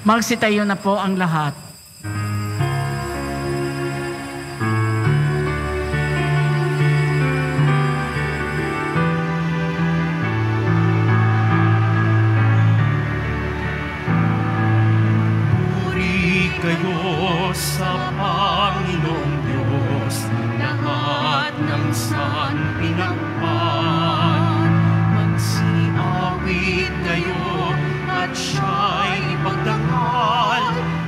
Magsitayo na po ang lahat. Puri kayo sa Panginoong Diyos, lahat ng sanpinakpan. Magsiawit kayo at siya'y ipagdangal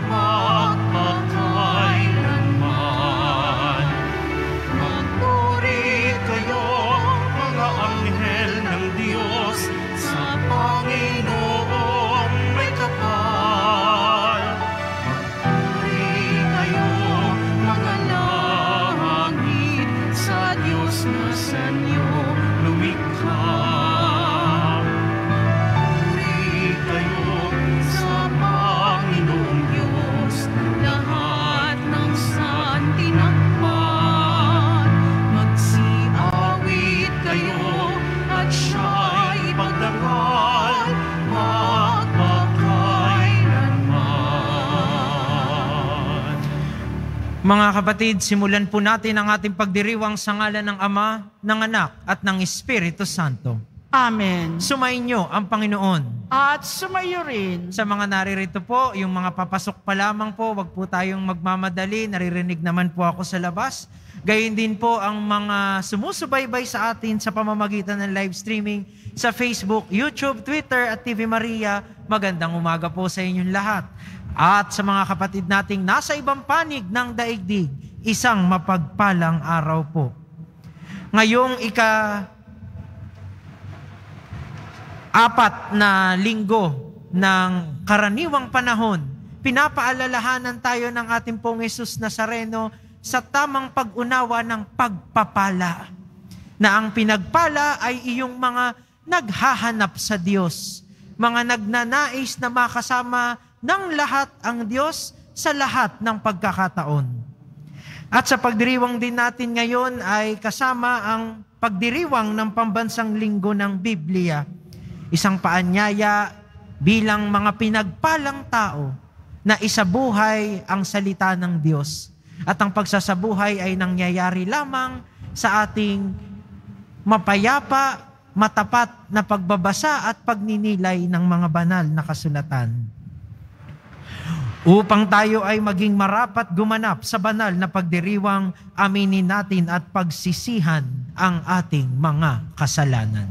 magpakailanman. Magpuri kayo, mga anghel ng Diyos, sa Panginoong may kapal. Magpuri kayo, mga langit, sa Diyos na sa inyo lumikha. Mga kapatid, simulan po natin ang ating pagdiriwang sa ngalan ng Ama, ng Anak, at ng Espiritu Santo. Amen. Sumainyo ang Panginoon. At sumayo rin. Sa mga naririto po, yung mga papasok pa lamang po, wag po tayong magmamadali. Naririnig naman po ako sa labas. Gayon din po ang mga sumusubaybay sa atin sa pamamagitan ng live streaming sa Facebook, YouTube, Twitter at TV Maria. Magandang umaga po sa inyong lahat. At sa mga kapatid nating nasa ibang panig ng daigdig, isang mapagpalang araw po. Ngayong ika-4 na linggo ng karaniwang panahon, pinapaalalahanan tayo ng ating pong Jesus Nazareno sa tamang pag-unawa ng pagpapala. Na ang pinagpala ay iyong mga naghahanap sa Diyos, mga nagnanais na makasama ng lahat ang Diyos sa lahat ng pagkakataon. At sa pagdiriwang din natin ngayon ay kasama ang pagdiriwang ng pambansang linggo ng Biblia. Isang paanyaya bilang mga pinagpalang tao na isabuhay ang salita ng Diyos. At ang pagsasabuhay ay nangyayari lamang sa ating mapayapa, matapat na pagbabasa at pagninilay ng mga banal na kasulatan. Upang tayo ay maging marapat gumanap sa banal na pagdiriwang, aminin natin at pagsisihan ang ating mga kasalanan.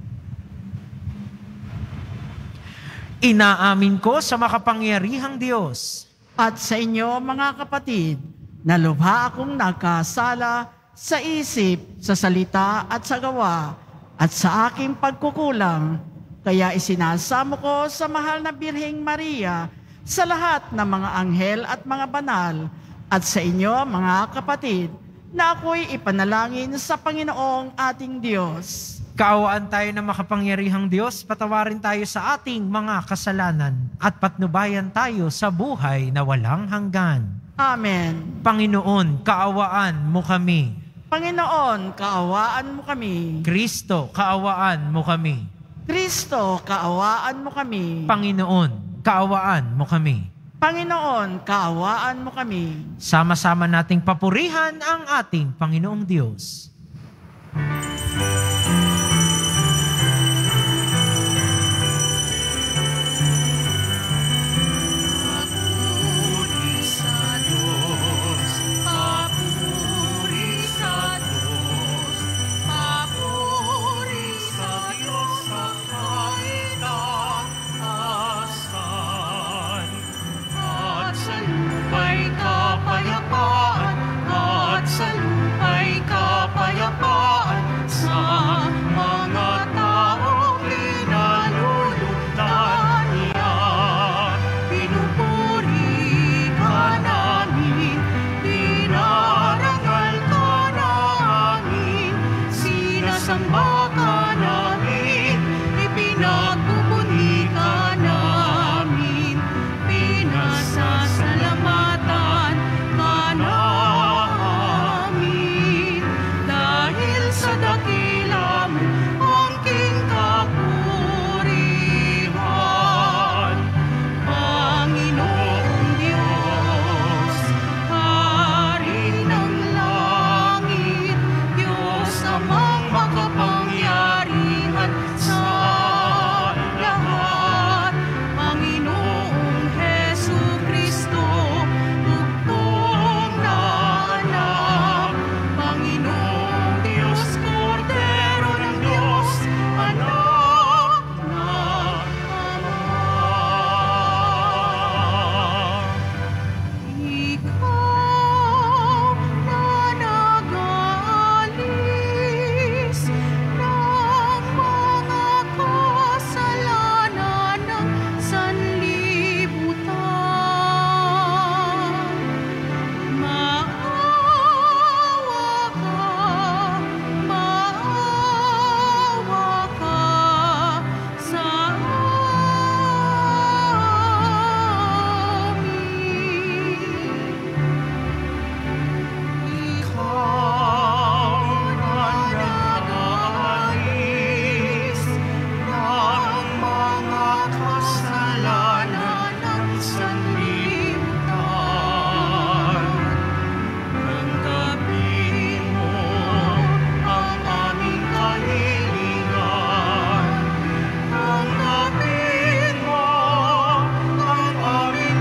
Inaamin ko sa makapangyarihang Diyos at sa inyo mga kapatid, na lubha akong nagkasala sa isip, sa salita at sa gawa, at sa aking pagkukulang. Kaya isinasamo ko sa mahal na Birheng Maria, sa lahat ng mga anghel at mga banal, at sa inyo mga kapatid, na ako'y ipanalangin sa Panginoong ating Diyos. Kaawaan tayo ng makapangyarihang Diyos, patawarin tayo sa ating mga kasalanan, at patnubayan tayo sa buhay na walang hanggan. Amen. Panginoon, kaawaan mo kami. Panginoon, kaawaan mo kami. Kristo, kaawaan mo kami. Kristo, kaawaan mo kami. Panginoon, kaawaan mo kami. Panginoon, kaawaan mo kami. Sama-sama nating papurihan ang ating Panginoong Diyos. Panginoon. makapangyarihan sa lahat. Panginoong Jesucristo, bugtong na anak. Panginoong Diyos, Kordero ng Diyos, anak na Ama. Ikaw na nag-aalis ng mga kasalanan ng sanlibutan. Maawa ka sa amin. Ikaw na nag-aalis ng mga kasalanan ng sanlibutan. Tanggapin mo ang aming kahilingan. Tanggapin mo ang aming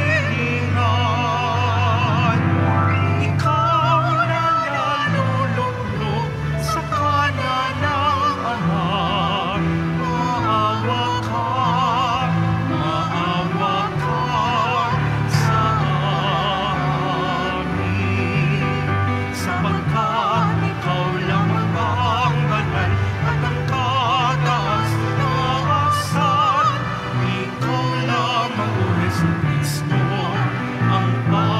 kahilingan. Ikaw na naluluklok sa kanan ng Ama. Maawa ka sa amin. Sapagkat ikaw lamang ang banal at ang kataas-taasan. Ikaw lamang, O Jesucristo, ang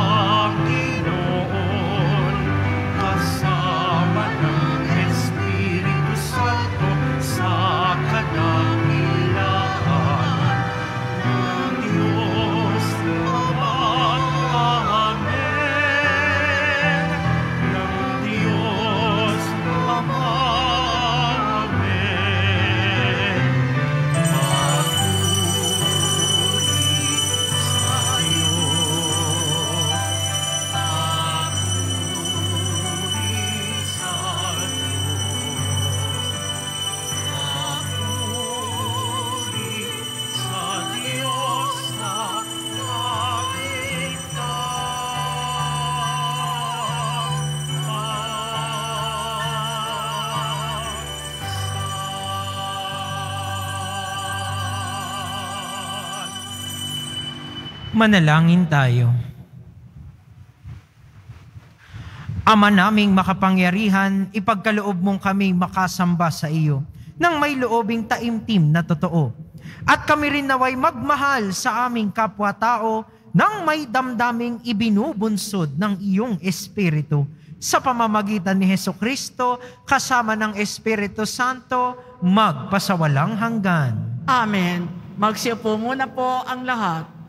Panginoon, kasama ng Espiritu Santo sa kadakilaan ng Diyos Ama. Amen. Ng Diyos Ama. Amen. Manalangin tayo. Ama naming makapangyarihan, ipagkaloob mong kami makasamba sa iyo nang may loobing taimtim na totoo. At kami rin naway magmahal sa aming kapwa-tao nang may damdaming ibinubunsod ng iyong Espiritu sa pamamagitan ni Jesucristo kasama ng Espiritu Santo magpasawalang hanggan. Amen. Magsiupo muna po ang lahat.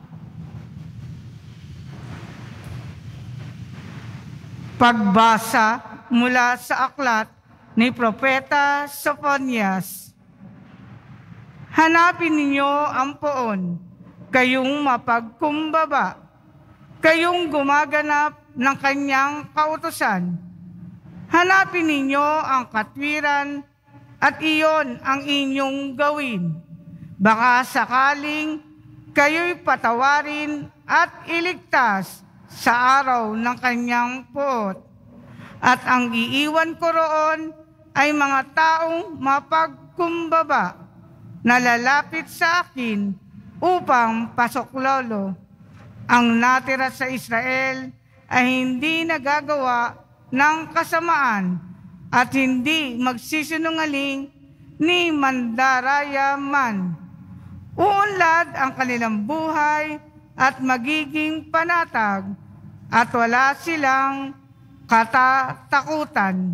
Pagbasa mula sa aklat ni Propeta Sophonias. Hanapin ninyo ang poon, kayong mapagkumbaba, kayong gumaganap ng kanyang kautusan. Hanapin ninyo ang katwiran at iyon ang inyong gawin. Baka sakaling kayo'y patawarin at iligtas sa araw ng kanyang puot. At ang iiwan ko roon ay mga taong mapagkumbaba na lalapit sa akin upang pasuklolo. Ang natira sa Israel ay hindi nagagawa ng kasamaan at hindi magsisinungaling ni mandaraya man. Uunlad ang kanilang buhay at magiging panatag at wala silang katatakutan.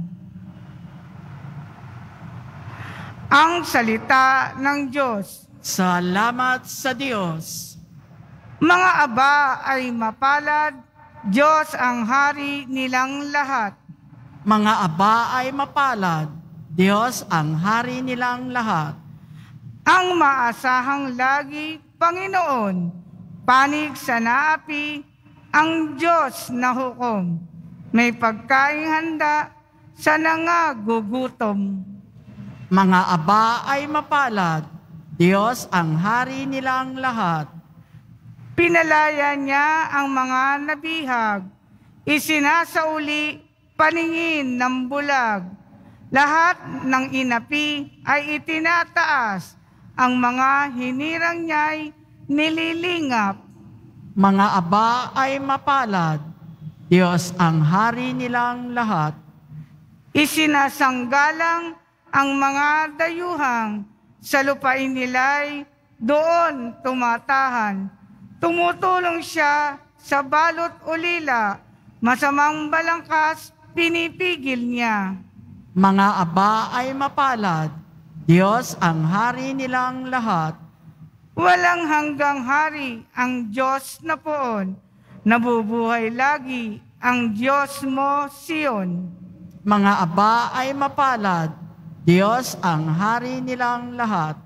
Ang salita ng Diyos. Salamat sa Diyos. Mga aba ay mapalad, Diyos ang hari nilang lahat. Mga aba ay mapalad, Diyos ang hari nilang lahat. Ang maasahang lagi, Panginoon, panig sa naapi, ang Diyos na hukom. May pagkaing handa sa nangagugutom. Mga aba ay mapalad, Diyos ang hari nilang lahat. Pinalaya niya ang mga nabihag, isinasauli paningin ng bulag. Lahat ng inapi ay itinataas, ang mga hinirang niya'y nililingap. Mga aba ay mapalad, Diyos ang hari nilang lahat. Isinasanggalang ang mga dayuhang, sa lupain nila'y doon tumatahan. Tumutulong siya sa balot ulila, masamang balangkas pinipigil niya. Mga aba ay mapalad, Diyos ang hari nilang lahat. Walang hanggang hari ang Diyos na poon, nabubuhay lagi ang Diyos mo, Sion. Mga aba ay mapalad, Diyos ang hari nilang lahat.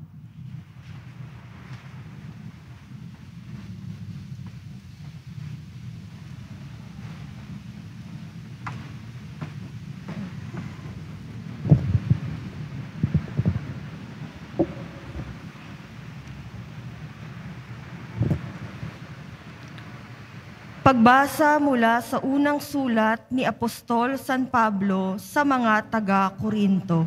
Pagbasa mula sa unang sulat ni Apostol San Pablo sa mga taga-Korinto.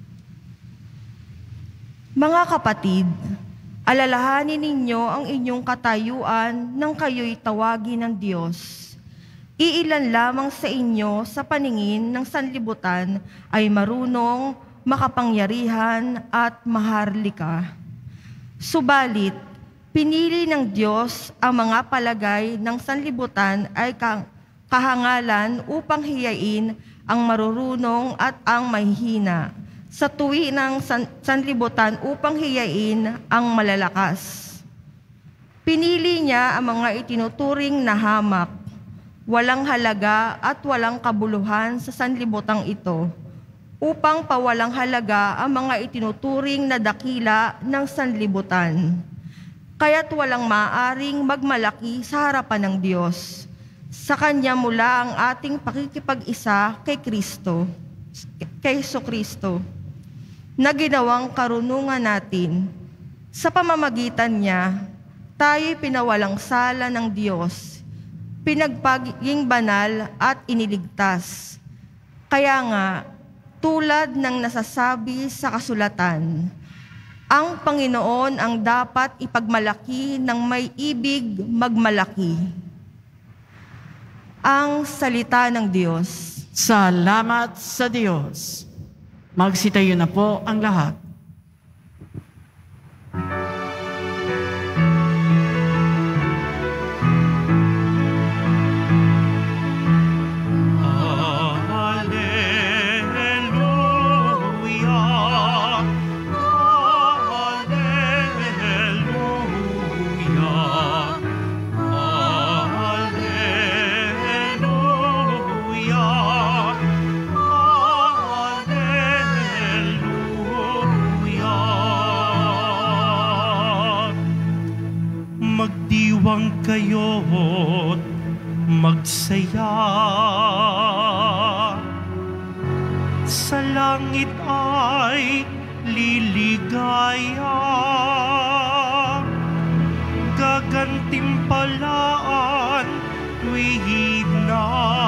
Mga kapatid, alalahanin ninyo ang inyong katayuan nang kayo'y tawagin ng Diyos. Iilan lamang sa inyo sa paningin ng sanlibutan ay marunong, makapangyarihan at maharlika. Subalit, pinili ng Diyos ang mga palagay ng sanlibutan ay kahangalan upang hiyain ang marurunong at ang mahihina, sa tuwi ng sanlibutan upang hiyain ang malalakas. Pinili niya ang mga itinuturing na hamak, walang halaga at walang kabuluhan sa sanlibutang ito, upang pawalang halaga ang mga itinuturing na dakila ng sanlibutan. Kaya't walang maaring magmalaki sa harapan ng Diyos. Sa Kanya mula ang ating pakikipag-isa kay Jesucristo, na ginawang karunungan natin. Sa pamamagitan niya, tayo'y pinawalang sala ng Diyos, pinagpaging banal at iniligtas. Kaya nga, tulad ng nasasabi sa kasulatan, ang Panginoon ang dapat ipagmalaki ng may ibig magmalaki. Ang salita ng Diyos. Salamat sa Diyos. Magsitayo na po ang lahat. Magdiwang kayo't magsaya, sa langit ay liligaya, gagantimpalaan tuwid na.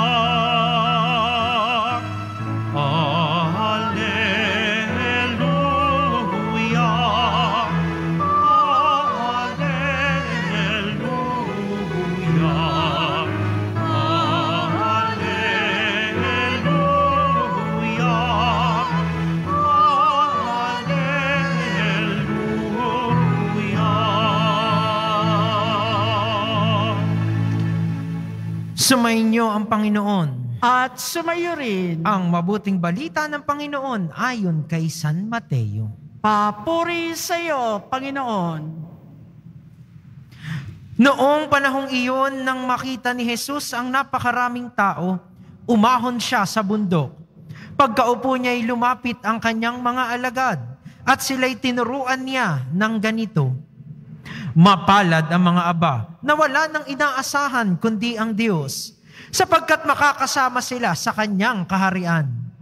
Sumainyo ang Panginoon. At sumayo rin Ang mabuting balita ng Panginoon ayon kay San Mateo. papuri sa iyo, Panginoon. Noong panahong iyon, nang makita ni Jesus ang napakaraming tao, umahon siya sa bundok. Pagkaupo niya'y lumapit ang kanyang mga alagad at sila'y tinuruan niya ng ganito. Mapalad ang mga aba na wala nang inaasahan kundi ang Diyos, sapagkat makakasama sila sa kanyang kaharian.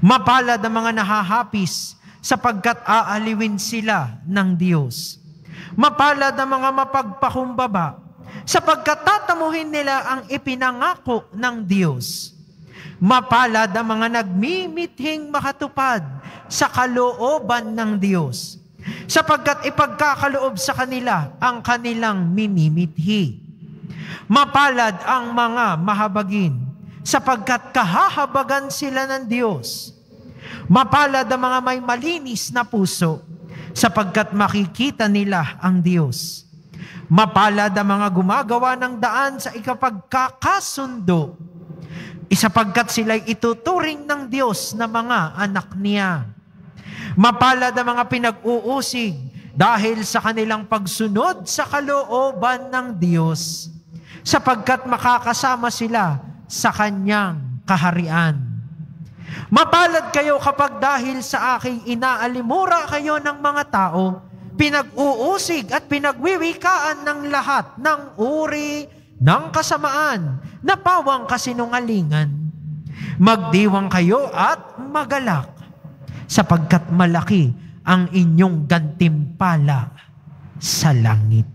Mapalad ang mga nahahapis sapagkat aaliwin sila ng Diyos. Mapalad ang mga mapagpakumbaba sapagkat tatamuhin nila ang ipinangako ng Diyos. Mapalad ang mga nagmimithing makatupad sa kalooban ng Diyos, sapagkat ipagkakaloob sa kanila ang kanilang minimithi. Mapalad ang mga mahabagin, sapagkat kahahabagan sila ng Diyos. Mapalad ang mga may malinis na puso, sapagkat makikita nila ang Diyos. Mapalad ang mga gumagawa ng daan sa ikapagkakasundo, sapagkat sila'y ituturing ng Diyos na mga anak niya. Mapalad ang mga pinag-uusig dahil sa kanilang pagsunod sa kalooban ng Diyos, sapagkat makakasama sila sa Kanyang kaharian. Mapalad kayo kapag dahil sa aking inaalimura kayo ng mga tao, pinag-uusig at pinagwiwikaan ng lahat ng uri ng kasamaan na pawang kasinungalingan. Magdiwang kayo at magalak, sapagkat malaki ang inyong gantimpala sa langit.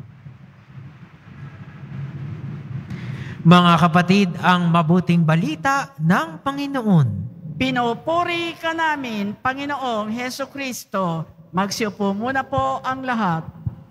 Mga kapatid, ang mabuting balita ng Panginoon. Pinupuri ka namin, Panginoong Heso Kristo. Magsiupo muna po ang lahat.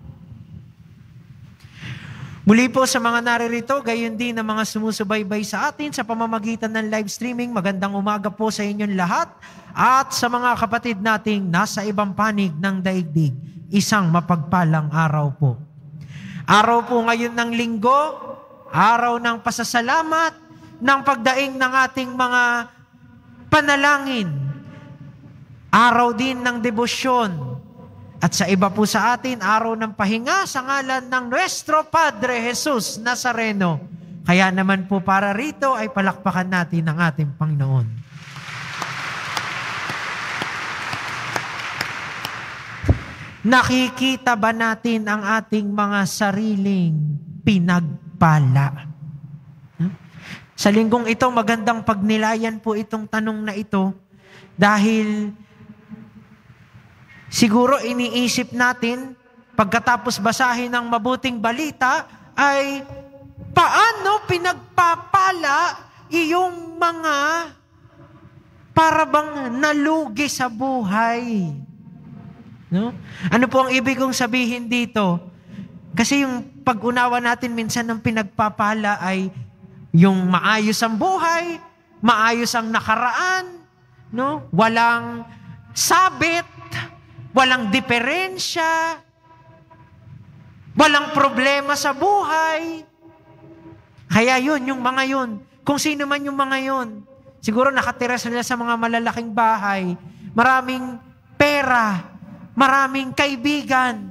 Muli po sa mga naririto, gayon din ang mga sumusubaybay sa atin sa pamamagitan ng live streaming. Magandang umaga po sa inyong lahat. At sa mga kapatid nating nasa ibang panig ng daigdig, isang mapagpalang araw po. Araw po ngayon ng linggo, araw ng pasasalamat, ng pagdaing ng ating mga panalangin, araw din ng debosyon, at sa iba po sa atin, araw ng pahinga sa ngalan ng Nuestro Padre Jesus Nazareno. Kaya naman po para rito ay palakpakan natin ang ating Panginoon. Nakikita ba natin ang ating mga sariling pinagpala? Sa linggong ito, magandang pagnilayan po itong tanong na ito dahil siguro iniisip natin, pagkatapos basahin ng mabuting balita, ay paano pinagpapala iyong mga parabang nalugi sa buhay? No? Ano po ang ibig kong sabihin dito? Kasi yung pag-unawa natin minsan ng pinagpapala ay yung maayos ang buhay, maayos ang nakaraan, no? Walang sabit, walang diferensya, walang problema sa buhay. Kaya yun, yung mga yun, kung sino man yung mga yun, siguro nakatira sila sa mga malalaking bahay, maraming pera, maraming kaibigan,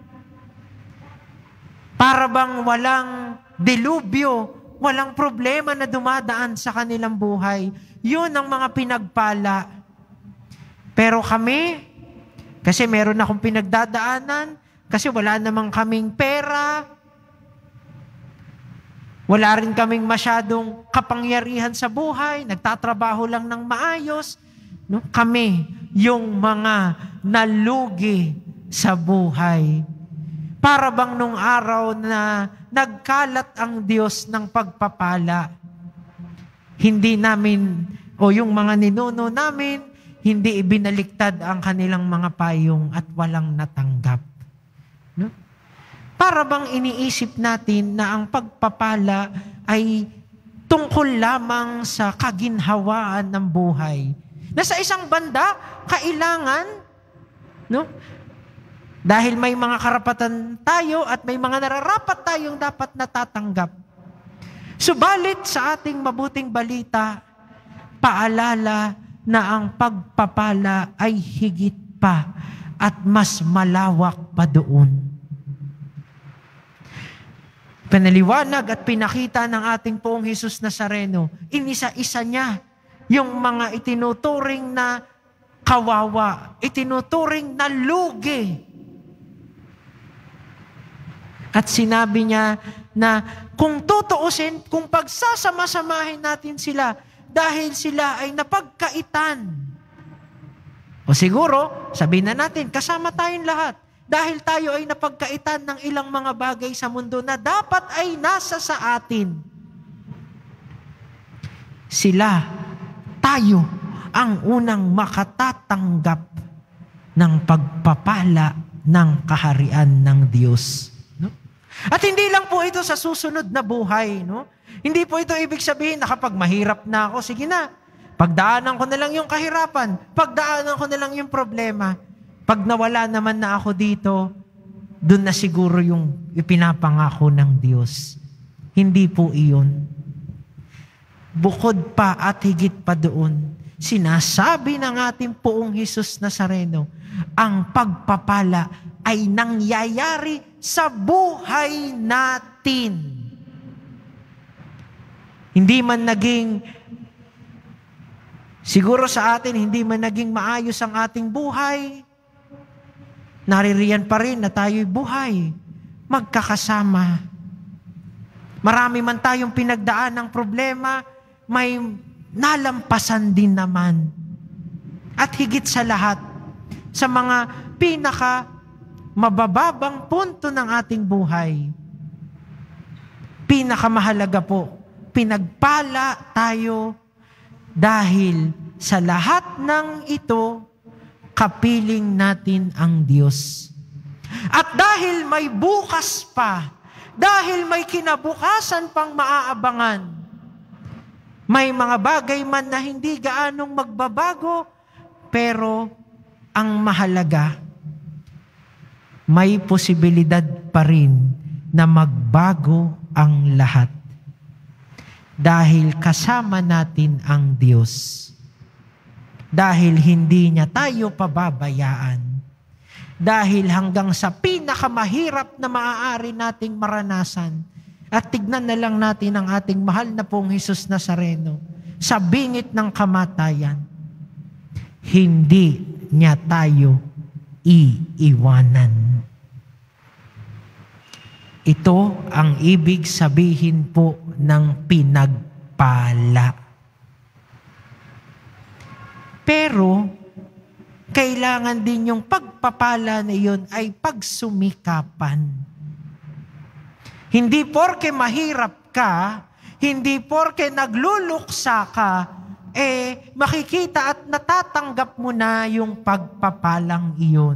para bang walang delubyo, walang problema na dumadaan sa kanilang buhay. Yun ang mga pinagpala. Pero kami, kasi meron akong pinagdadaanan, kasi wala namang kaming pera, wala rin kaming masyadong kapangyarihan sa buhay, nagtatrabaho lang ng maayos. No? Kami, yung mga nalugi sa buhay. Para bang nung araw na nagkalat ang Diyos ng pagpapala, hindi namin, o yung mga ninuno namin, hindi ibinaliktad ang kanilang mga payong at walang natanggap. No? Para bang iniisip natin na ang pagpapala ay tungkol lamang sa kaginhawaan ng buhay. Na sa isang banda, kailangan, no? Dahil may mga karapatan tayo at may mga nararapat tayong dapat natatanggap. Subalit sa ating mabuting balita, paalala na ang pagpapala ay higit pa at mas malawak pa doon. Pinaliwanag at pinakita ng ating Poong Jesus Nazareno, inisa-isa niya yung mga itinuturing na kawawa, itinuturing na lugi. At sinabi niya na kung tutuusin, kung pagsasama-samahin natin sila, dahil sila ay napagkaitan. O siguro, sabihin na natin, kasama tayong lahat. Dahil tayo ay napagkaitan ng ilang mga bagay sa mundo na dapat ay nasa sa atin. Sila, tayo, ang unang makatatanggap ng pagpapala ng kaharian ng Diyos. No? At hindi lang po ito sa susunod na buhay. No? Hindi po ito ibig sabihin na kapag mahirap na ako, sige na, pagdaanan ko na lang yung kahirapan, pagdaanan ko na lang yung problema. Pag nawala naman na ako dito, doon na siguro yung ipinapangako ng Diyos. Hindi po iyon. Bukod pa at higit pa doon, sinasabi ng ating Poong Hesus Nazareno, ang pagpapala ay nangyayari sa buhay natin. Hindi man naging, siguro sa atin, hindi man naging maayos ang ating buhay, naririyan pa rin na tayo'y buhay, magkakasama. Marami man tayong pinagdaan ng problema, may nalampasan din naman. At higit sa lahat, sa mga pinaka mabababang punto ng ating buhay, pinakamahalaga po, pinagpala tayo dahil sa lahat ng ito, kapiling natin ang Diyos. At dahil may bukas pa, dahil may kinabukasan pang maaabangan, may mga bagay man na hindi gaanong magbabago, pero ang mahalaga, may posibilidad pa rin na magbago ang lahat. Dahil kasama natin ang Diyos. Dahil hindi niya tayo pababayaan. Dahil hanggang sa pinakamahirap na maaari nating maranasan, at tignan na lang natin ang ating mahal na Poong Hesus Nazareno, sa bingit ng kamatayan, hindi niya tayo iiwanan. Ito ang ibig sabihin po ng pinagpala. Pero, kailangan din yung pagpapala na yun ay pagsumikapan. Hindi porke mahirap ka, hindi porke nagluluksa ka, makikita at natatanggap mo na yung pagpapalang iyon.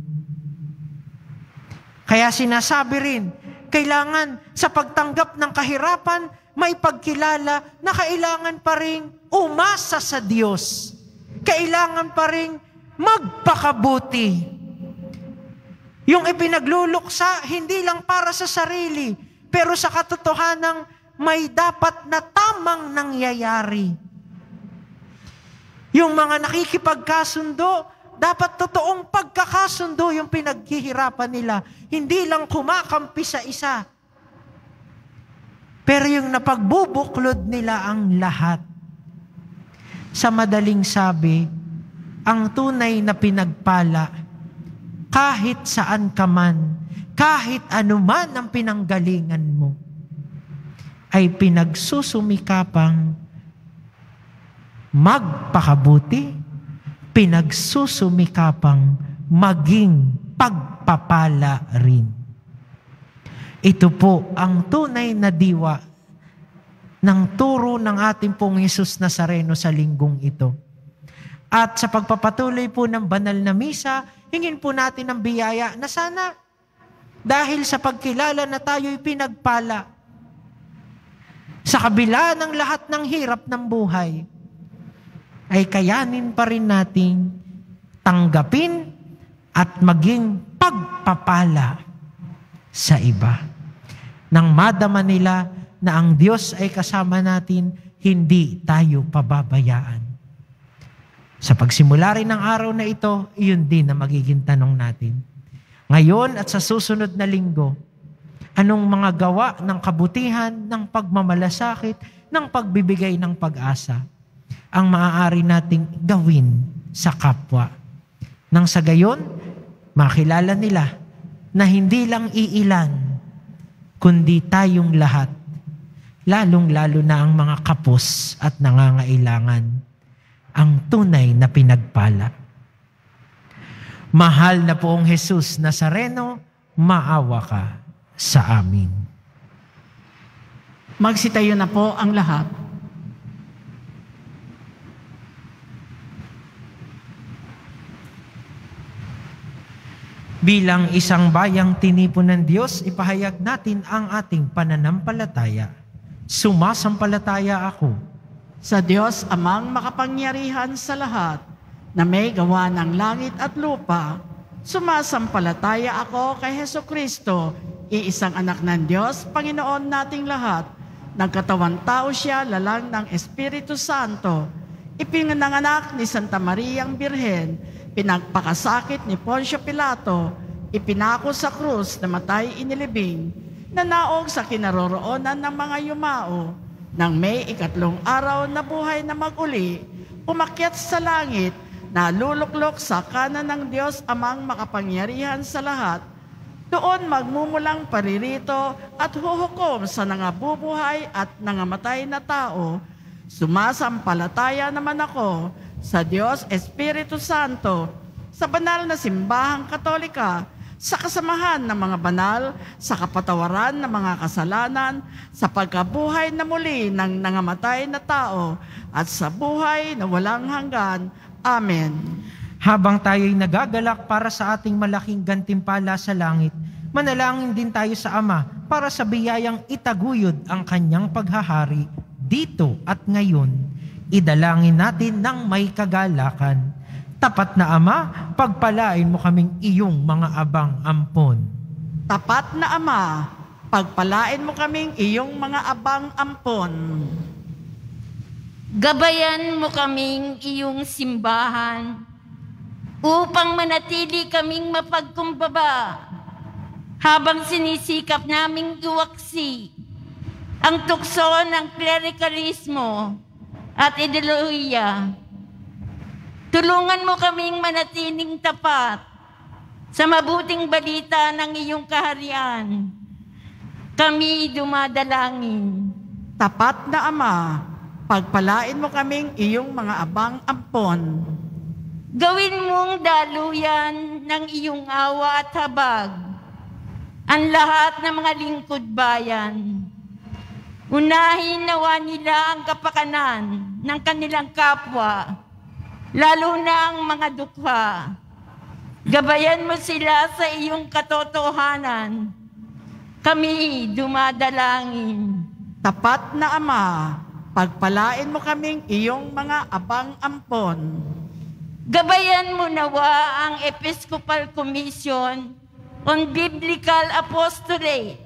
Kaya sinasabi rin, kailangan sa pagtanggap ng kahirapan, may pagkilala na kailangan pa rin umasa sa Diyos. Kailangan pa rin magpakabuti. Yung ipinagluluksa, hindi lang para sa sarili, pero sa katotohanang may dapat na tamang nangyayari. Yung mga nakikipagkasundo, dapat totoong pagkakasundo yung pinaghihirapan nila. Hindi lang kumakampi sa isa. Pero yung napagbubuklod nila ang lahat. Sa madaling sabi, ang tunay na pinagpala, kahit saan ka man, kahit anuman ang pinanggalingan mo, ay pinagsusumikapang magpakabuti, pinagsusumikapang maging pagpapala rin. Ito po ang tunay na diwa ng turo ng ating Pong Hesus Nazareno sa linggong ito. At sa pagpapatuloy po ng banal na misa, hingin po natin ang biyaya na sana dahil sa pagkilala na tayo'y pinagpala sa kabila ng lahat ng hirap ng buhay, ay kayanin pa rin nating tanggapin at maging pagpapala sa iba. Nang madama nila na ang Diyos ay kasama natin, hindi tayo pababayaan. Sa pagsimula rin ng araw na ito, iyon din na magiging tanong natin. Ngayon at sa susunod na linggo, anong mga gawa ng kabutihan, ng pagmamalasakit, ng pagbibigay ng pag-asa ang maaari nating gawin sa kapwa? Nang sa gayon, makilala nila na hindi lang iilan, kundi tayong lahat lalong-lalo na ang mga kapos at nangangailangan, ang tunay na pinagpala. Mahal na Poong Jesus Nazareno, maawa ka sa amin. Magsitayo na po ang lahat. Bilang isang bayang tinipon ng Diyos, ipahayag natin ang ating pananampalataya. Sumasampalataya ako Sa Diyos amang makapangyarihan sa lahat, na may gawa ng langit at lupa, sumasampalataya ako kay Hesukristo, iisang anak ng Diyos, Panginoon nating lahat. Nagkatawang tao siya, lalang ng Espiritu Santo. Ipinanganak ni Santa Mariang Birhen, pinagpakasakit ni Poncio Pilato, ipinako sa krus, namatay inilibing, nanaog sa kinaroroonan ng mga yumao, nang may ikatlong araw na buhay na maguli, umakyat sa langit, naluluklok sa kanan ng Diyos amang makapangyarihan sa lahat. Doon magmumulang paririto at huhukom sa nangabubuhay at nangamatay na tao. Sumasampalataya naman ako sa Diyos Espiritu Santo, sa banal na simbahang Katolika, sa kasamahan ng mga banal, sa kapatawaran ng mga kasalanan, sa pagkabuhay na muli ng nangamatay na tao, at sa buhay na walang hanggan. Amen. Habang tayo'y nagagalak para sa ating malaking gantimpala sa langit, manalangin din tayo sa Ama para sa biyayang itaguyod ang kanyang paghahari dito at ngayon. Idalangin natin ng may kagalakan. Tapat na Ama, pagpalain mo kaming iyong mga abang ampon. Tapat na Ama, pagpalain mo kaming iyong mga abang ampon. Gabayan mo kaming iyong simbahan upang manatili kaming mapagkumbaba habang sinisikap naming iwaksi ang tukso ng klerikalismo at ideolohiya. Tulungan mo kaming manatiling tapat sa mabuting balita ng iyong kaharian. Kami dumadalangin. Tapat na Ama, pagpalain mo kaming iyong mga abang ampon. Gawin mong daluyan ng iyong awa at habag ang lahat ng mga lingkod bayan. Unahin nawa nila ang kapakanan ng kanilang kapwa, lalo na ang mga dukha. Gabayan mo sila sa iyong katotohanan. Kami dumadalangin. Tapat na Ama, pagpalain mo kaming iyong mga abang ampon. Gabayan mo nawa ang Episcopal Commission on Biblical Apostolate,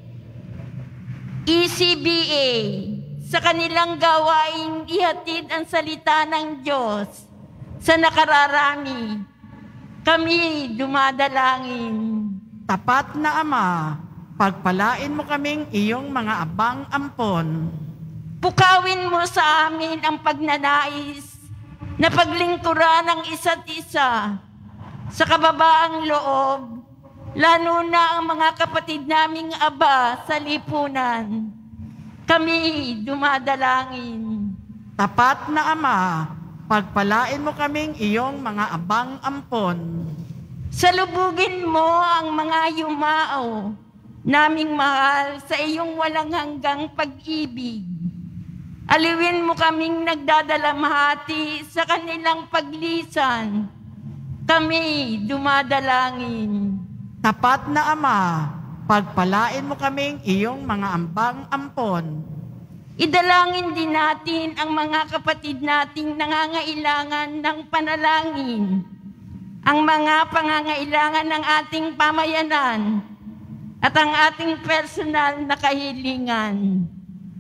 ECBA, sa kanilang gawaing ihatid ang salita ng Diyos sa nakararami. Kami dumadalangin. Tapat na Ama, pagpalain mo kaming iyong mga abang ampon. Pukawin mo sa amin ang pagnanais na paglingkuran ng isa't isa sa kababaang loob, lalo na ang mga kapatid naming aba sa lipunan. Kami dumadalangin. Tapat na Ama, pagpalain mo kaming iyong mga abang ampon. Salubugin mo ang mga yumao naming mahal sa iyong walang hanggang pag-ibig. Aliwin mo kaming nagdadalamhati sa kanilang paglisan. Kami dumadalangin. Tapat na Ama, pagpalain mo kaming iyong mga ambang ampon. Idalangin din natin ang mga kapatid nating nangangailangan ng panalangin, ang mga pangangailangan ng ating pamayanan, at ang ating personal na kahilingan.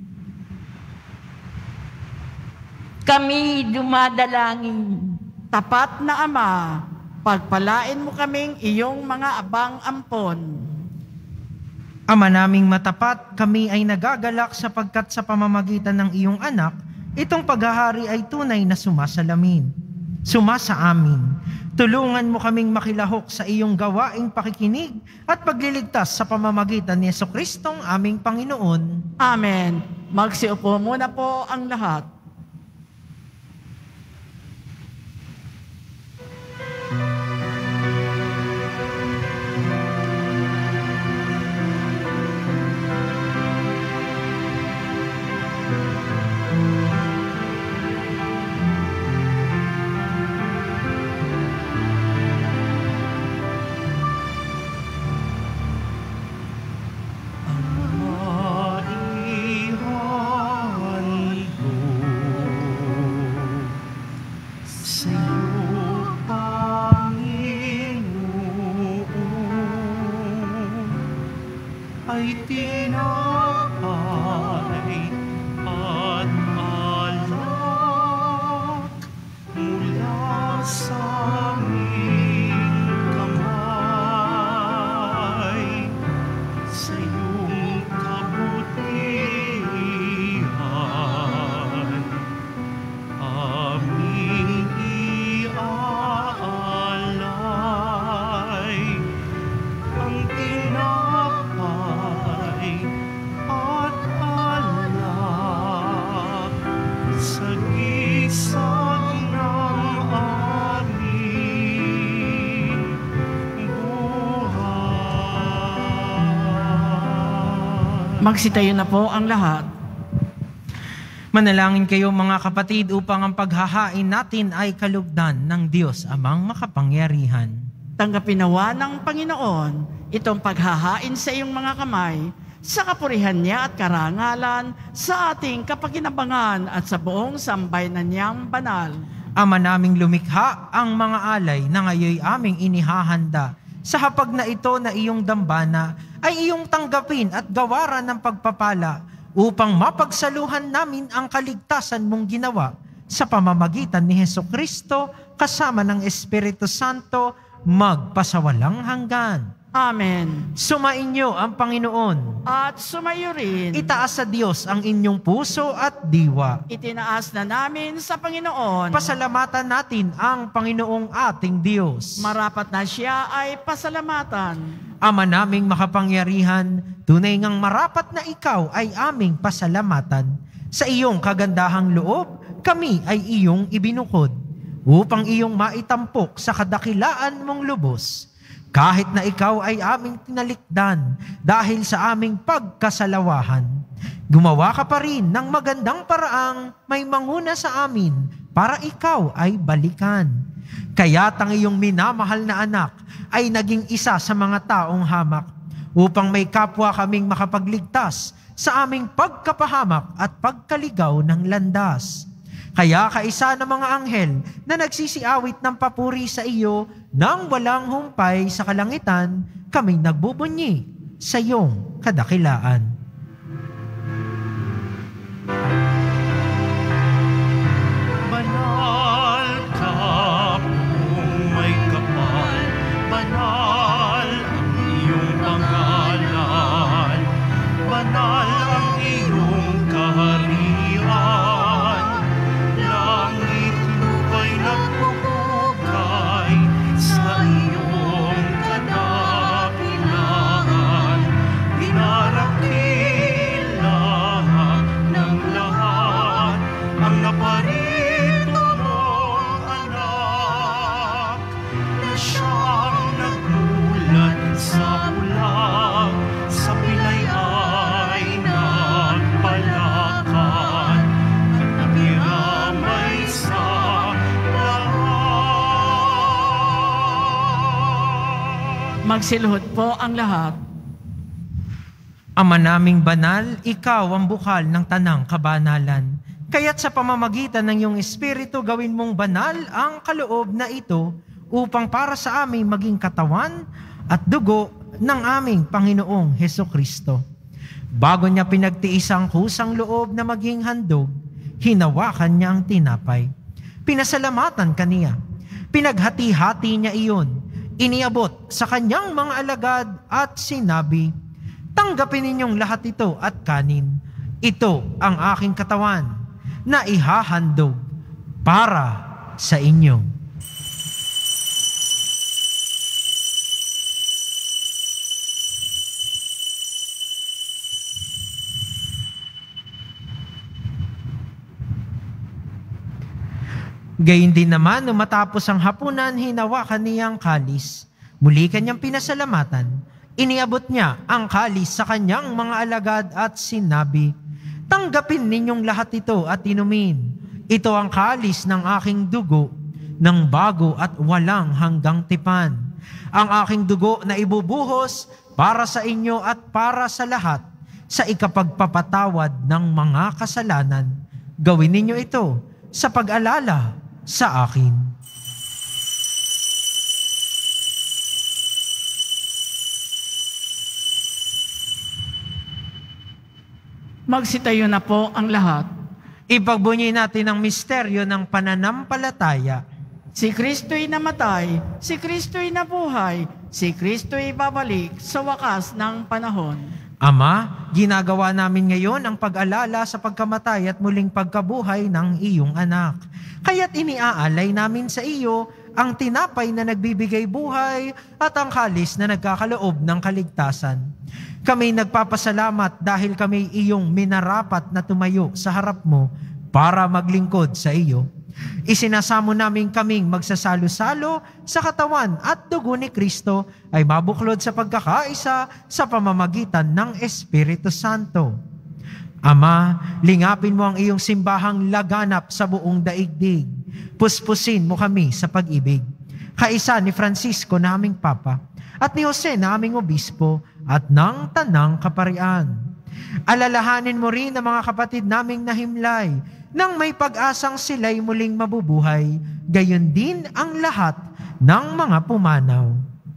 Kami dumadalangin. Tapat na Ama, pagpalain mo kaming iyong mga abang ampon. Ama naming matapat, kami ay nagagalak sapagkat sa pamamagitan ng iyong anak, itong paghahari ay tunay na sumasalamin. Sumasa amin. Tulungan mo kaming makilahok sa iyong gawaing pakikinig at pagliligtas sa pamamagitan ni Jesucristong aming Panginoon. Amen. Magsiupo muna po ang lahat. Magsitayo na po ang lahat. Manalangin kayo mga kapatid upang ang paghahain natin ay kalugdan ng Diyos Amang makapangyarihan. Tanggapin nawa ng Panginoon itong paghahain sa iyong mga kamay sa kapurihan niya at karangalan sa ating kapakinabangan at sa buong sambayanan niyang banal. Ama naming lumikha ang mga alay na ngayoy aming inihahanda sa hapag na ito na iyong dambana ay iyong tanggapin at gawaran ng pagpapala upang mapagsaluhan namin ang kaligtasan mong ginawa sa pamamagitan ni Jesucristo kasama ng Espiritu Santo magpasawalang hanggan. Amen. Sumainyo ang Panginoon. At sumayo rin. Itaas sa Diyos ang inyong puso at diwa. Itinaas na namin sa Panginoon. Pasalamatan natin ang Panginoong ating Diyos. Marapat na siya ay pasalamatan. Ama naming makapangyarihan, tunay ngang marapat na ikaw ay aming pasalamatan. Sa iyong kagandahang loob, kami ay iyong ibinukod upang iyong maitampok sa kadakilaan mong lubos. Kahit na ikaw ay aming tinalikdan dahil sa aming pagkasalawahan, gumawa ka pa rin ng magandang paraang may manguna sa amin para ikaw ay balikan. Kaya't ang iyong minamahal na anak ay naging isa sa mga taong hamak upang may kapwa kaming makapagligtas sa aming pagkapahamak at pagkaligaw ng landas. Kaya kaisa ng mga anghel na nagsisiawit ng papuri sa iyo nang walang humpay sa kalangitan, kaming nagbubunyi sa iyong kadakilaan. Banal ka kung may kapal, banal ang iyong pangalan, banal ang iyong kaharian, langit lupa'y nagpupukay sa iyong kadakilaan, pinarakila ng lahat ang naparito mong anak, na siyang nagmulat sa ulang, sa pilay ay nagpalakan, at nagiramay sa lahat. Magsiluhod po ang lahat. Ama naming banal, ikaw ang bukal ng tanang kabanalan. Kaya't sa pamamagitan ng iyong Espiritu, gawin mong banal ang kaloob na ito upang para sa aming maging katawan at dugo ng aming Panginoong Hesukristo. Bago niya pinagtiis ang kusang loob na maging handog, hinawakan niya ang tinapay. Pinasalamatan kaniya. Pinaghati-hati niya iyon. Iniabot sa kanyang mga alagad at sinabi, "Tanggapin ninyong lahat ito at kanin. Ito ang aking katawan na ihahandog para sa inyo." Gayun din naman, nung matapos ang hapunan, hinawakan niya ang kalis. Muli kanyang pinasalamatan. Iniabot niya ang kalis sa kanyang mga alagad at sinabi, "Tanggapin ninyong lahat ito at inumin. Ito ang kalis ng aking dugo, ng bago at walang hanggang tipan. Ang aking dugo na ibubuhos para sa inyo at para sa lahat, sa ikapagpapatawad ng mga kasalanan. Gawin ninyo ito sa pag-alala sa akin." Magsitayo na po ang lahat. Ipagbunyi natin ang misteryo ng pananampalataya. Si Kristo'y namatay, si Kristo'y nabuhay, si Kristo'y babalik sa wakas ng panahon. Ama, ginagawa namin ngayon ang pag-alala sa pagkamatay at muling pagkabuhay ng iyong anak. Kaya't iniaalay namin sa iyo ang tinapay na nagbibigay buhay at ang kalis na nagkakaloob ng kaligtasan. Kami nagpapasalamat dahil kami iyong minarapat na tumayo sa harap mo para maglingkod sa iyo. Isinasamo namin kaming magsasalo-salo sa katawan at dugo ni Kristo ay mabuklod sa pagkakaisa sa pamamagitan ng Espiritu Santo. Ama, lingapin mo ang iyong simbahang laganap sa buong daigdig. Puspusin mo kami sa pag-ibig. Kaisa ni Francisco na aming Papa at ni Jose na aming Obispo at ng Tanang Kaparian. Alalahanin mo rin ang mga kapatid naming nahimlay nang may pag-asang sila'y muling mabubuhay, gayon din ang lahat ng mga pumanaw.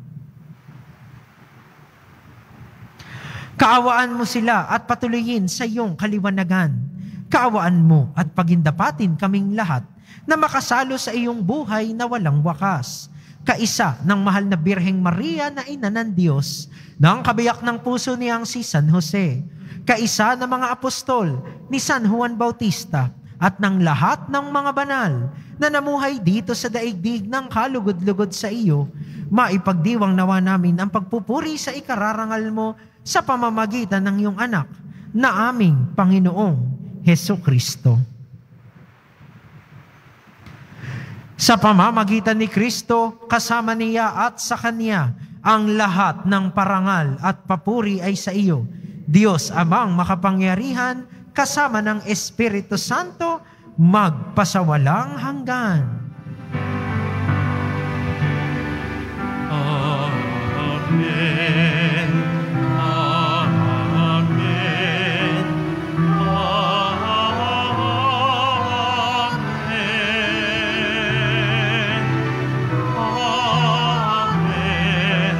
Kaawaan mo sila at patuloyin sa iyong kaliwanagan. Kaawaan mo at pagindapatin kaming lahat na makasalo sa iyong buhay na walang wakas. Kaisa ng mahal na Birheng Maria na ina ng Diyos, ng kabiyak ng puso niyang si San Jose, kaisa ng mga apostol ni San Juan Bautista, at ng lahat ng mga banal na namuhay dito sa daigdig ng kalugod-lugod sa iyo, maipagdiwang nawa namin ang pagpupuri sa ikararangal mo sa pamamagitan ng iyong anak na aming Panginoong Hesukristo. Sa pamamagitan ni Kristo, kasama niya at sa Kanya, ang lahat ng parangal at papuri ay sa iyo, Diyos Amang makapangyarihan, kasama ng Espiritu Santo, magpasawalang hanggan. Amen. Amen. Amen.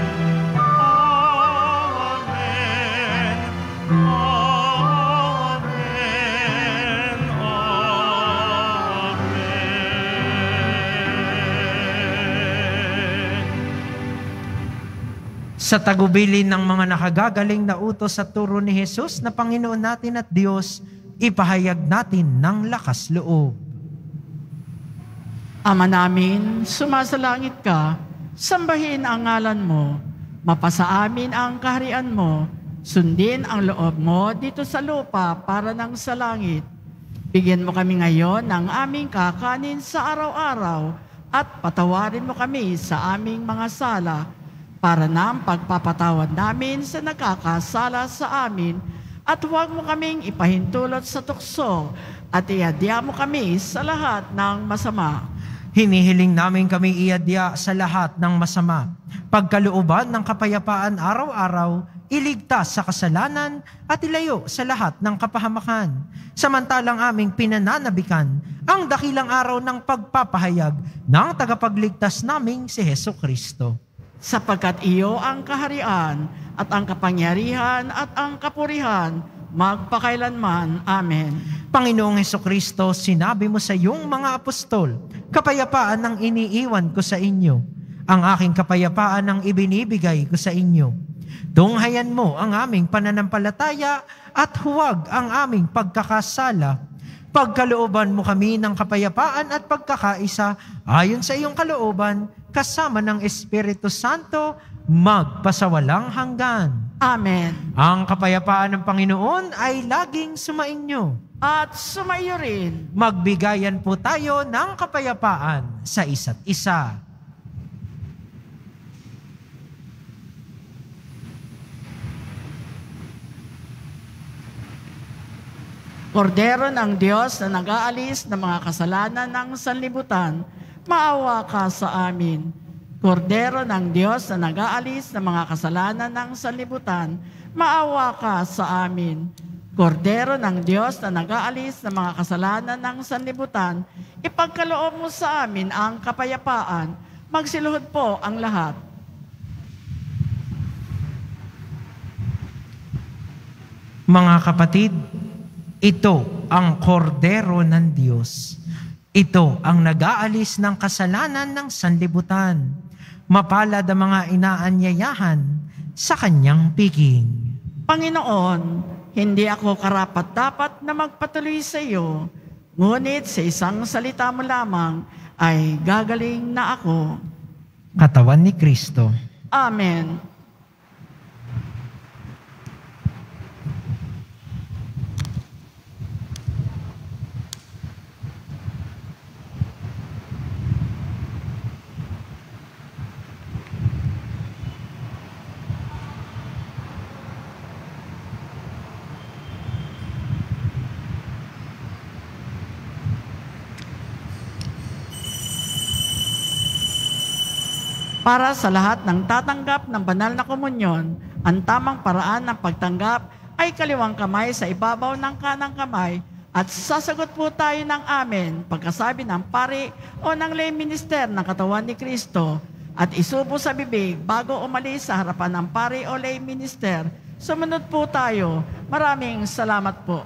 Sa tagubilin ng mga nakagagaling na utos sa turo ni Jesus na Panginoon natin at Diyos, ipahayag natin ng lakas loob. Ama namin, sumasalangit ka, sambahin ang ngalan mo, mapasa amin ang kaharian mo, sundin ang loob mo dito sa lupa para nang sa langit. Bigyan mo kami ngayon ng aming kakanin sa araw-araw at patawarin mo kami sa aming mga sala para ng pagpapatawad namin sa nakakasala sa amin at huwag mo kaming ipahintulot sa tukso at iadya mo kami sa lahat ng masama. Hinihiling namin kami iadya sa lahat ng masama. Pagkalooban ng kapayapaan araw-araw, iligtas sa kasalanan at ilayo sa lahat ng kapahamakan. Samantalang aming pinananabikan ang dakilang araw ng pagpapahayag ng tagapagligtas naming si Hesukristo. Sapagkat iyo ang kaharian at ang kapangyarihan at ang kapurihan magpakailanman. Amen. Panginoong Hesukristo, sinabi mo sa iyong mga apostol, kapayapaan ang iniiwan ko sa inyo. Ang aking kapayapaan ang ibinibigay ko sa inyo. Tunghayan mo ang aming pananampalataya at huwag ang aming pagkakasala. Pagkalooban mo kami ng kapayapaan at pagkakaisa ayon sa iyong kalooban, kasama ng Espiritu Santo, magpasawalang hanggan. Amen. Ang kapayapaan ng Panginoon ay laging sumainyo. at sumaiyo rin. Magbigayan po tayo ng kapayapaan sa isa't isa. Kordero ng Diyos na nag-aalis ng mga kasalanan ng sanlibutan, maawa ka sa amin. Kordero ng Diyos na nag-aalis ng mga kasalanan ng sanlibutan, maawa ka sa amin. Kordero ng Diyos na nag-aalis ng mga kasalanan ng sanlibutan, ipagkaloob mo sa amin ang kapayapaan. Magsiluhod po ang lahat. Mga kapatid, ito ang kordero ng Diyos. Ito ang nag-aalis ng kasalanan ng sanlibutan. Mapalad ang mga inaanyayahan sa kanyang piging. Panginoon, hindi ako karapat-dapat na magpatuloy sa iyo, ngunit sa isang salita mo lamang ay gagaling na ako. Katawan ni Kristo. Amen. Para sa lahat ng tatanggap ng banal na komunyon, ang tamang paraan ng pagtanggap ay kaliwang kamay sa ibabaw ng kanang kamay at sasagot po tayo ng amen pagkasabi ng pari o ng lay minister ng katawan ni Kristo at isubo sa bibig bago umalis sa harapan ng pari o lay minister. Sumunod po tayo. Maraming salamat po.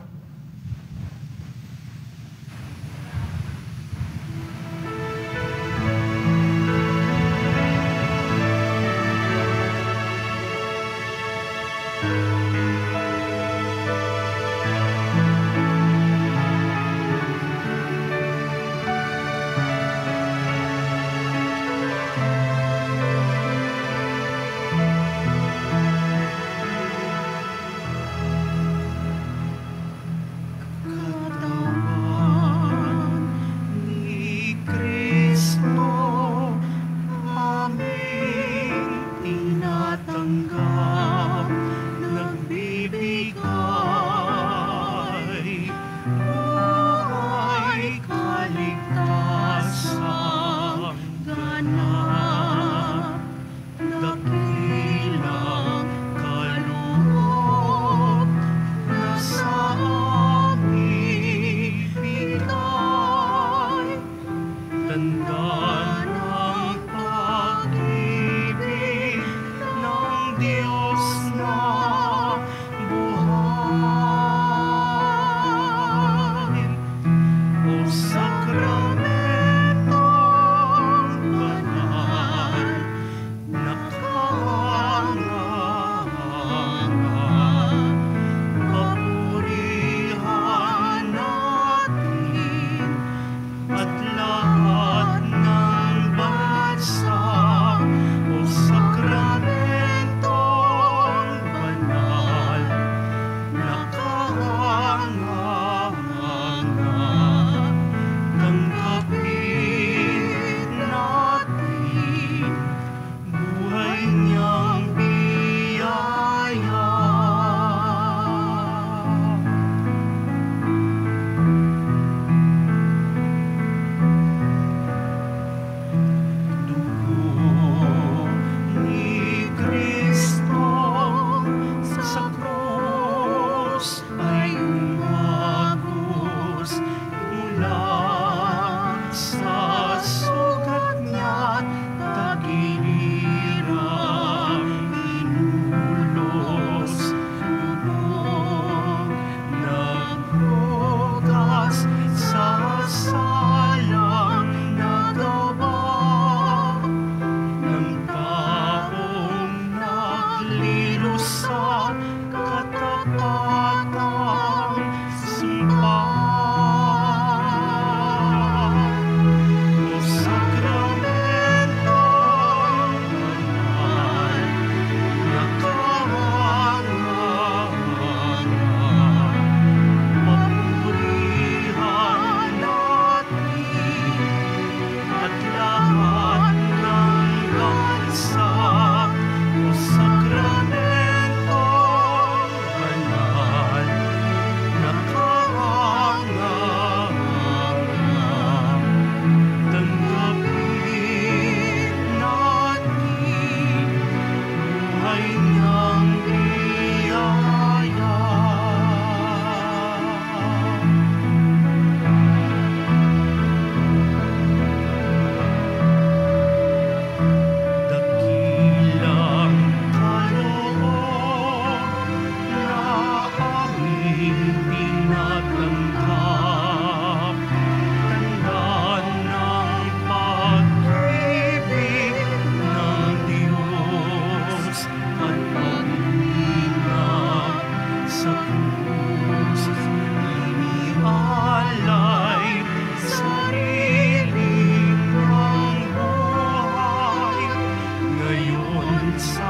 sa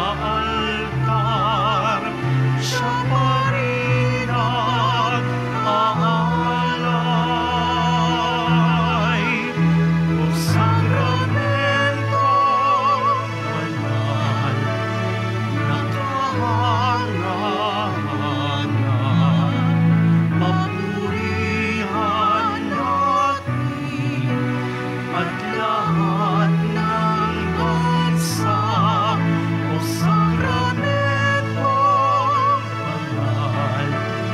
altar, siya pa rin nag-aalay. O sakramento banal, nakaharangan, papurihan natin at lahat ng bansa. O sakramento banal,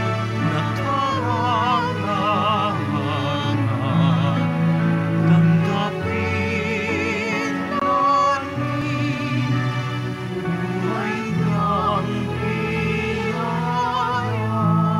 nakaharangan, tanggapin natin buhay ng biyaya.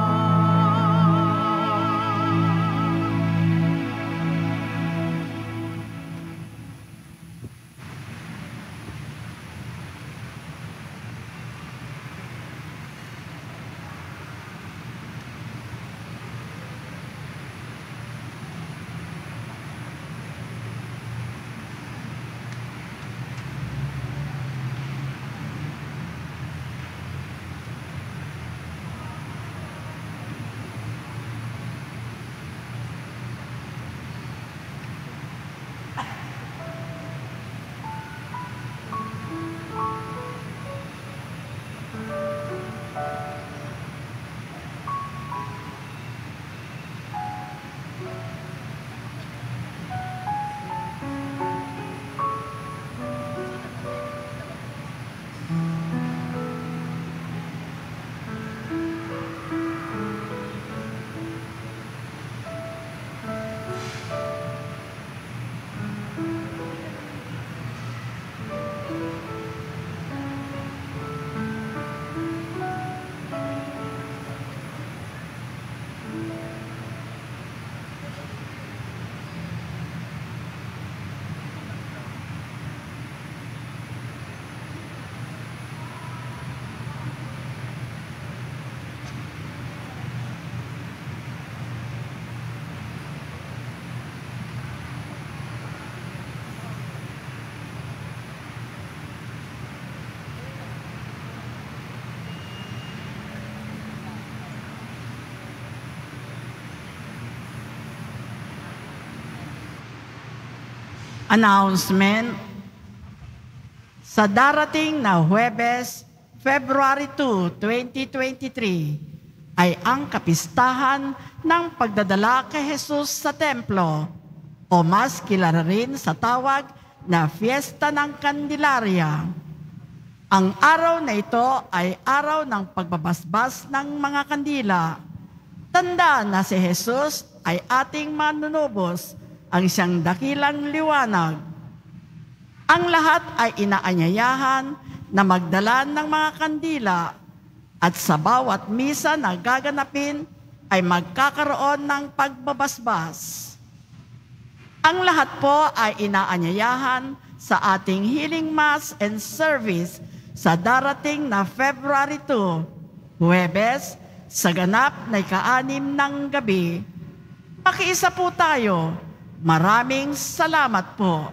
Announcement. Sa darating na Huwebes, February 2, 2023, ay ang kapistahan ng pagdadala kay Jesus sa templo, o mas kilala rin sa tawag na Fiesta ng Candelaria. Ang araw na ito ay araw ng pagbabasbas ng mga kandila. Tanda na si Jesus ay ating manunubos, ang siyang dakilang liwanag. Ang lahat ay inaanyayahan na magdala ng mga kandila at sa bawat misa na gaganapin ay magkakaroon ng pagbabasbas. Ang lahat po ay inaanyayahan sa ating healing mass and service sa darating na February 2, Huwebes, sa ganap na ika-6 ng gabi. Makiisa po tayo. Maraming salamat po.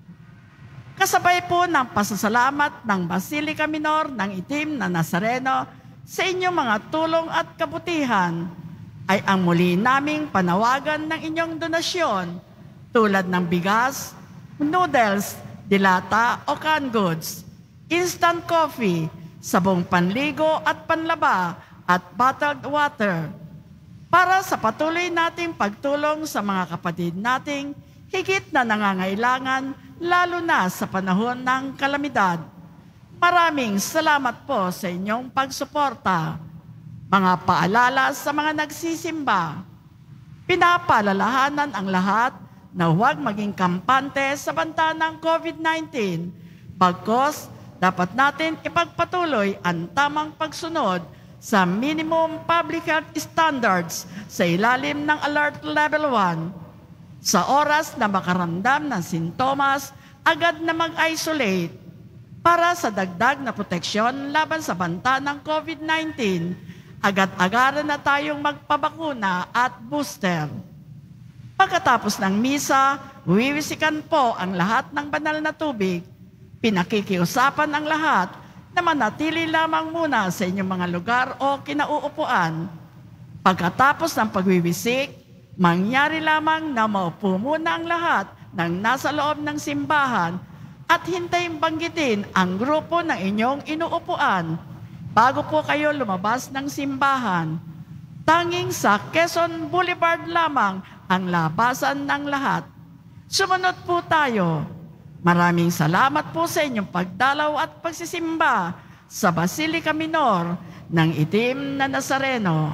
Kasabay po ng pasasalamat ng Basilica Minor ng Itim na Nazareno sa inyong mga tulong at kabutihan, ay ang muli naming panawagan ng inyong donasyon tulad ng bigas, noodles, dilata o canned goods, instant coffee, sabong panligo at panlaba at bottled water, para sa patuloy nating pagtulong sa mga kapatid nating higit na nangangailangan, lalo na sa panahon ng kalamidad. Maraming salamat po sa inyong pagsuporta. Mga paalala sa mga nagsisimba. Pinapaalalahanan ang lahat na huwag maging kampante sa banta ng COVID-19. Bagkus, dapat natin ipagpatuloy ang tamang pagsunod sa minimum public health standards sa ilalim ng Alert Level 1. Sa oras na makaramdam ng sintomas, agad na mag-isolate. Para sa dagdag na proteksyon laban sa banta ng COVID-19, agad-agaran na tayong magpabakuna at booster. Pagkatapos ng misa, wiwisikan po ang lahat ng banal na tubig Pinakikiusapan ang lahat na manatili lamang muna sa inyong mga lugar o kinauupuan. Pagkatapos ng pagwiwisik, mangyari lamang na maupo muna ang lahat ng nasa loob ng simbahan at hintayin banggitin ang grupo ng inyong inuupuan bago po kayo lumabas ng simbahan. Tanging sa Quezon Boulevard lamang ang labasan ng lahat. Sumunod po tayo. Maraming salamat po sa inyong pagdalaw at pagsisimba sa Basilica Minor ng Itim na Nazareno.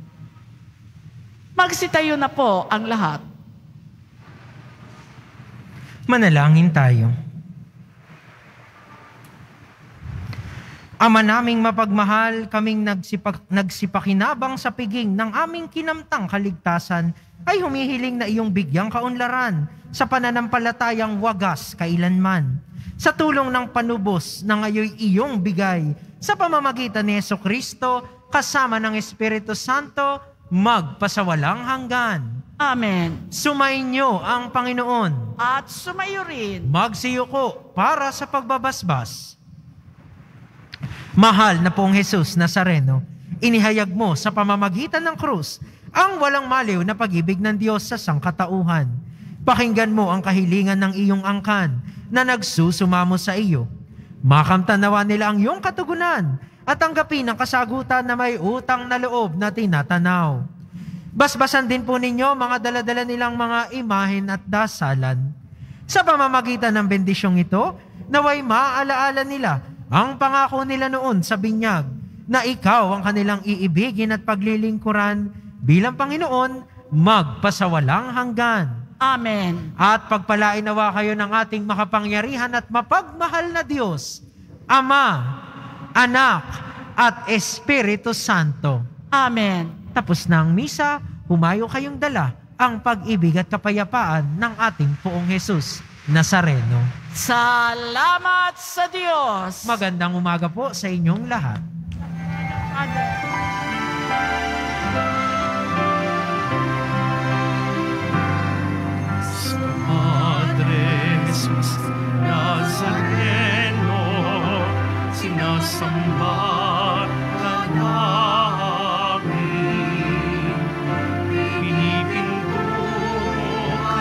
Magsitayo na po ang lahat. Manalangin tayo. Ama naming mapagmahal, kaming nagsipakinabang sa piging ng aming kinamtang kaligtasan, ay humihiling na iyong bigyang kaunlaran sa pananampalatayang wagas kailanman. Sa tulong ng panubos na ngayon iyong bigay, sa pamamagitan ni Jesucristo, kasama ng Espiritu Santo, magpasawalang hanggan. Amen. Sumainyo ang Panginoon. At sumayo rin. Magsiyuko para sa pagbabasbas. Mahal na pong Jesus Nazareno, inihayag mo sa pamamagitan ng krus ang walang maliw na pag-ibig ng Diyos sa sangkatauhan. Pakinggan mo ang kahilingan ng iyong angkan na nagsusumamo sa iyo. Makamtanawa nila ang iyong katugunan at tanggapin ang kasagutan na may utang na loob na tinatanaw. Basbasan din po ninyo mga daladala nilang mga imahen at dasalan. Sa pamamagitan ng bendisyong ito, naway maaalaala nila ang pangako nila noon sa binyag na ikaw ang kanilang iibigin at paglilingkuran bilang Panginoon magpasawalang hanggan. Amen. At pagpalain nawa kayo ng ating makapangyarihan at mapagmahal na Diyos, Ama, Anak, at Espiritu Santo. Amen. Tapos na ang misa, humayo kayong dala ang pag-ibig at kapayapaan ng ating Poong Jesus Nazareno. Salamat sa Diyos. Magandang umaga po sa inyong lahat. Padre Jesus Nazareno, sinasamba ka namin. Pinipintuho ka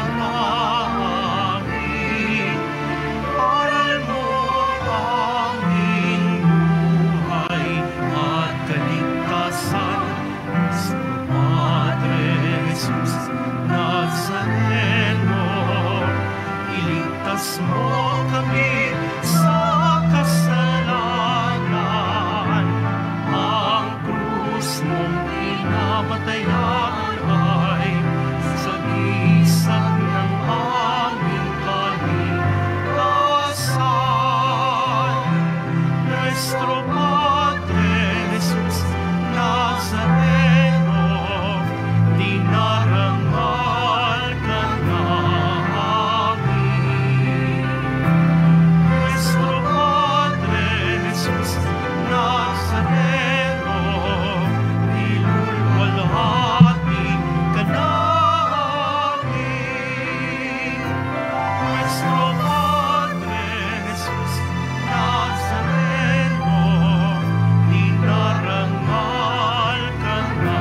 namin. Aral mo aming buhay at kaligtasan. Sa Padre Jesus Nazareno, iligtas mo kami sa kasalanan. Ang krus mong pinamatayan ay sagisag ng aming kaligtasan. Nuestro Padre Jesus Nazareno, dinarangal ka namin. Nuestro Padre Jesus Nazareno, nilulwalhati ka namin. Nuestro Padre Jesus Nazareno, dinarangal ka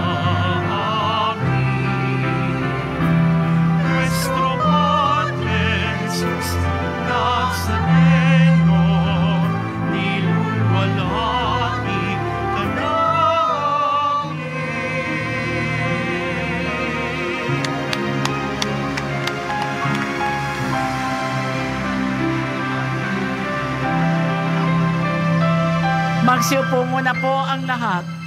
namin. Nuestro Padre Jesus Nazareno, nilulwalhati ka namin. Magsiupo muna po ang lahat.